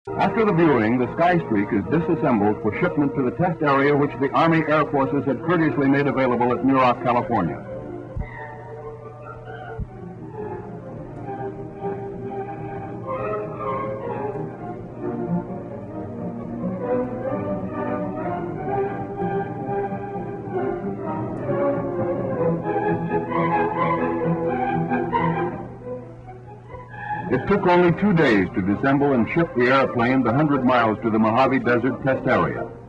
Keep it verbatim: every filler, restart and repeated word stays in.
After the viewing, the Skystreak is disassembled for shipment to the test area which the Army Air Forces had courteously made available at Muroc, California. It took only two days to disassemble and ship the airplane the hundred miles to the Mojave Desert test area.